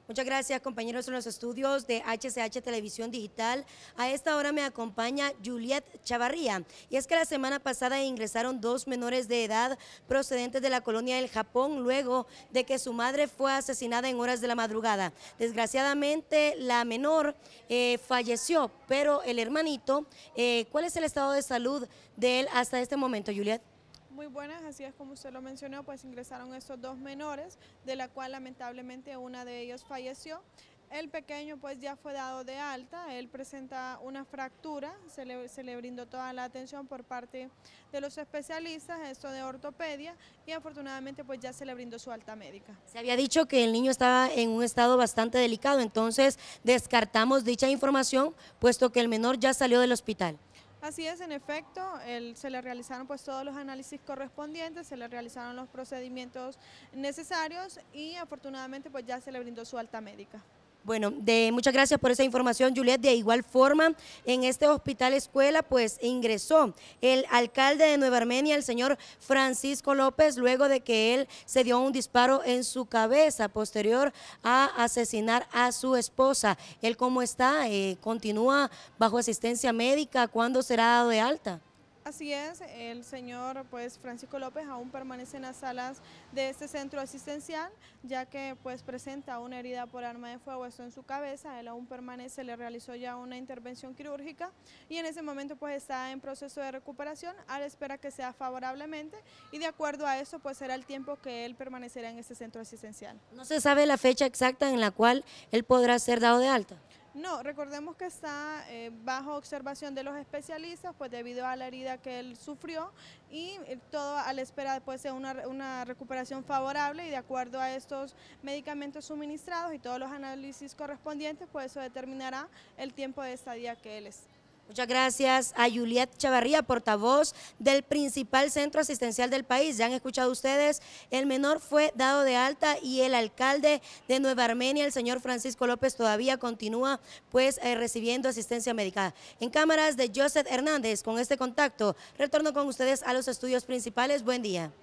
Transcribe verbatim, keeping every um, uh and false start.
Muchas gracias, compañeros en los estudios de H C H Televisión Digital. A esta hora me acompaña Juliet Chavarría. Y es que la semana pasada ingresaron dos menores de edad procedentes de la colonia del Japón luego de que su madre fue asesinada en horas de la madrugada. Desgraciadamente, la menor eh, falleció, pero el hermanito, eh, ¿cuál es el estado de salud de él hasta este momento, Juliet? Muy buenas, así es como usted lo mencionó, pues ingresaron estos dos menores, de la cual lamentablemente una de ellos falleció. El pequeño pues ya fue dado de alta, él presenta una fractura, se le, se le brindó toda la atención por parte de los especialistas, esto de ortopedia, y afortunadamente pues ya se le brindó su alta médica. Se había dicho que el niño estaba en un estado bastante delicado, entonces descartamos dicha información, puesto que el menor ya salió del hospital. Así es, en efecto, el, se le realizaron pues todos los análisis correspondientes, se le realizaron los procedimientos necesarios y afortunadamente pues ya se le brindó su alta médica. Bueno, de, muchas gracias por esa información, Juliet. De igual forma, en este hospital escuela, pues ingresó el alcalde de Nueva Armenia, el señor Francisco López, luego de que él se dio un disparo en su cabeza posterior a asesinar a su esposa. ¿Él cómo está? Eh, ¿Continúa bajo asistencia médica? ¿Cuándo será dado de alta? Así es, el señor pues Francisco López aún permanece en las salas de este centro asistencial, ya que pues presenta una herida por arma de fuego, esto en su cabeza, él aún permanece, le realizó ya una intervención quirúrgica y en ese momento pues está en proceso de recuperación, a la espera que sea favorablemente y de acuerdo a eso pues será el tiempo que él permanecerá en este centro asistencial. ¿No se sabe la fecha exacta en la cual él podrá ser dado de alta? No, recordemos que está eh, bajo observación de los especialistas, pues debido a la herida que él sufrió y eh, todo a la espera pues, de una, una recuperación favorable y de acuerdo a estos medicamentos suministrados y todos los análisis correspondientes, pues eso determinará el tiempo de estadía que él es. Muchas gracias a Juliet Chavarría, portavoz del principal centro asistencial del país. Ya han escuchado ustedes, el menor fue dado de alta y el alcalde de Nueva Armenia, el señor Francisco López, todavía continúa pues eh, recibiendo asistencia médica. En cámaras de Joseph Hernández, con este contacto, retorno con ustedes a los estudios principales. Buen día.